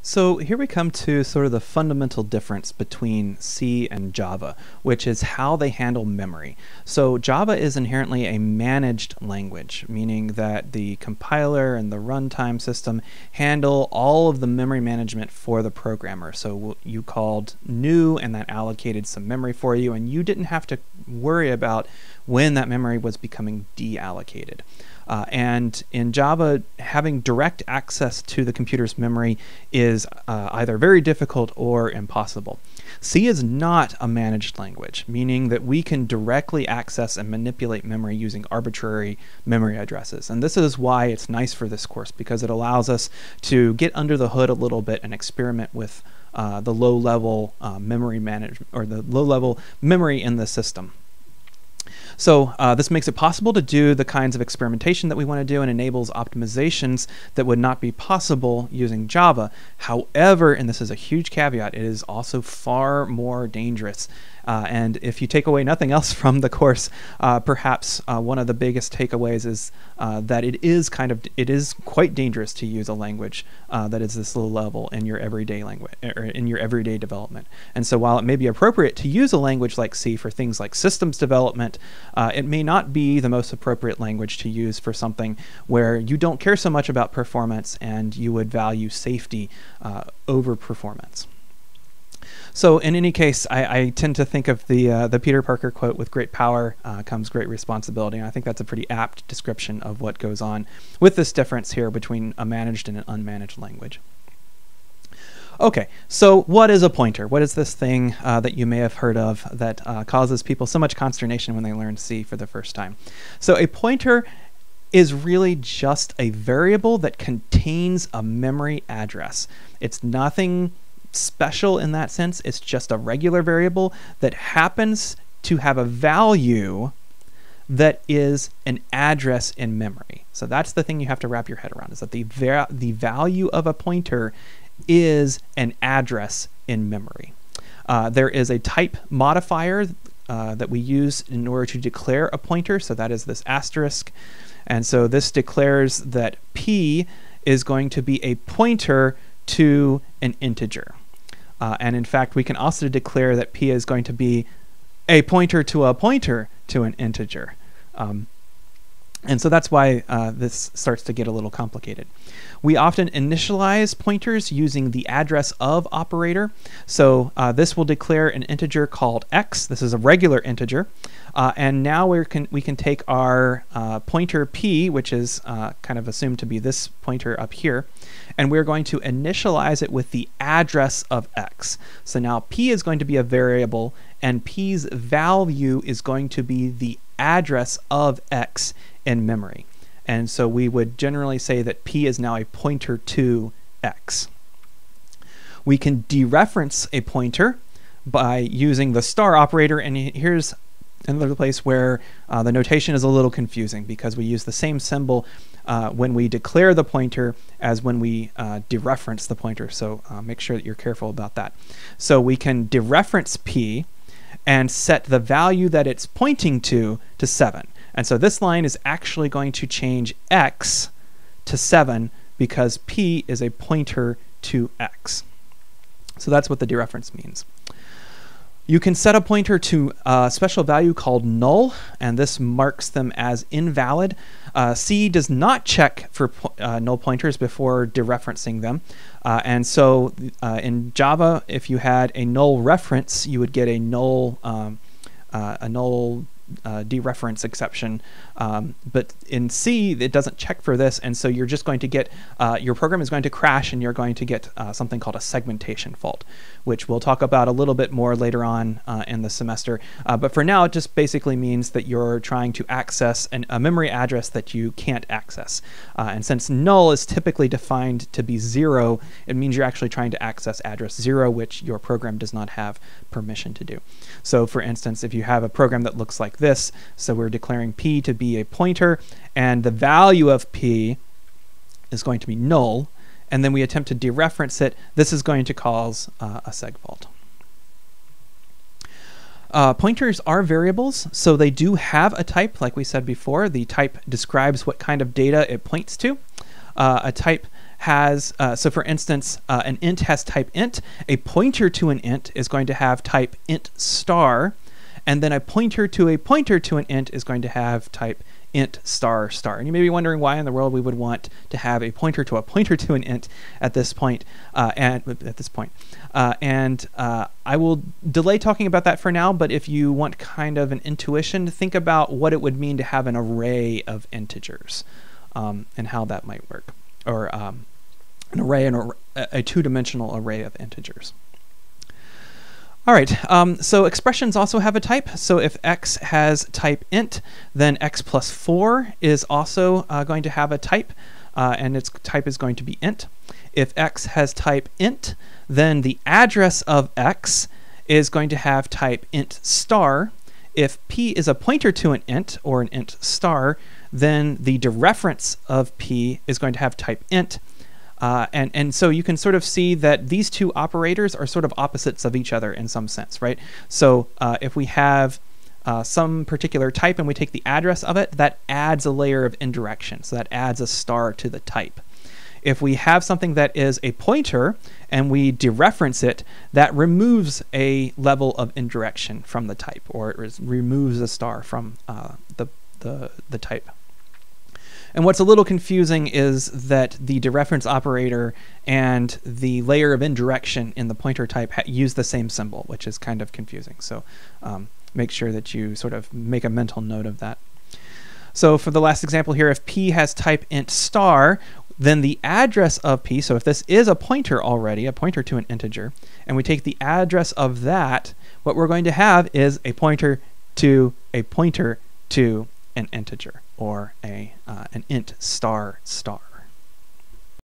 So here we come to sort of the fundamental difference between C and Java, which is how they handle memory. So Java is inherently a managed language, meaning that the compiler and the runtime system handle all of the memory management for the programmer. So you called new and that allocated some memory for you, and you didn't have to worry about when that memory was becoming deallocated. And in Java, having direct access to the computer's memory is either very difficult or impossible. C is not a managed language, meaning that we can directly access and manipulate memory using arbitrary memory addresses. And this is why it's nice for this course, because it allows us to get under the hood a little bit and experiment with the low-level memory management, or the low-level memory in the system. So this makes it possible to do the kinds of experimentation that we want to do and enables optimizations that would not be possible using Java. However, and this is a huge caveat, it is also far more dangerous. And if you take away nothing else from the course, perhaps one of the biggest takeaways is that it is quite dangerous to use a language that is this low level in your everyday language, or in your everyday development. And so while it may be appropriate to use a language like C for things like systems development, it may not be the most appropriate language to use for something where you don't care so much about performance and you would value safety over performance. So in any case, I tend to think of the Peter Parker quote, "With great power comes great responsibility," and I think that's a pretty apt description of what goes on with this difference here between a managed and an unmanaged language. Okay, so what is a pointer? What is this thing that you may have heard of that causes people so much consternation when they learn C for the first time? So a pointer is really just a variable that contains a memory address. It's nothing special in that sense. It's just a regular variable that happens to have a value that is an address in memory. So that's the thing you have to wrap your head around, is that the value of a pointer is an address in memory. There is a type modifier that we use in order to declare a pointer, so that is this asterisk. And so this declares that P is going to be a pointer to an integer. And in fact, we can also declare that P is going to be a pointer to an integer. And so that's why this starts to get a little complicated. We often initialize pointers using the address of operator. So this will declare an integer called x. This is a regular integer. And now we can take our pointer P, which is kind of assumed to be this pointer up here, and we're going to initialize it with the address of x. So now P is going to be a variable, and P's value is going to be the address of x in memory. And so we would generally say that P is now a pointer to x. We can dereference a pointer by using the star operator, and here's another place where the notation is a little confusing, because we use the same symbol when we declare the pointer as when we dereference the pointer. So make sure that you're careful about that. So we can dereference P and set the value that it's pointing to 7. And so this line is actually going to change x to 7 because P is a pointer to x. So that's what the dereference means. You can set a pointer to a special value called null, and this marks them as invalid. C does not check for null pointers before dereferencing them. And so in Java, if you had a null reference, you would get a null dereference exception, but in C it doesn't check for this, and so you're just going to get your program is going to crash, and you're going to get something called a segmentation fault, which we'll talk about a little bit more later on in the semester. But for now, it just basically means that you're trying to access a memory address that you can't access, and since null is typically defined to be 0, it means you're actually trying to access address 0, which your program does not have permission to do. So for instance, if you have a program that looks like this, so we're declaring P to be a pointer, and the value of P is going to be null, and then we attempt to dereference it, this is going to cause a seg fault. Pointers are variables, so they do have a type, like we said before. The type describes what kind of data it points to. A type has, so for instance, an int has type int, a pointer to an int is going to have type int star, and then a pointer to an int is going to have type int star star. And you may be wondering why in the world we would want to have a pointer to an int at this point. I will delay talking about that for now, but if you want kind of an intuition, think about what it would mean to have an array of integers and how that might work, or an array, a two-dimensional array of integers. All right, so expressions also have a type. So if x has type int, then x plus 4 is also going to have a type, and its type is going to be int. If x has type int, then the address of x is going to have type int star. If p is a pointer to an int, or an int star, then the dereference of p is going to have type int. And so you can sort of see that these two operators are sort of opposites of each other in some sense, right? So if we have some particular type and we take the address of it, that adds a layer of indirection. So that adds a star to the type. If we have something that is a pointer and we dereference it, that removes a level of indirection from the type, or it removes a star from the type. And what's a little confusing is that the dereference operator and the layer of indirection in the pointer type use the same symbol, which is kind of confusing. So make sure that you sort of make a mental note of that. So for the last example here, if p has type int star, then the address of p, so if this is a pointer already, a pointer to an integer, and we take the address of that, what we're going to have is a pointer to an integer, or an int star star.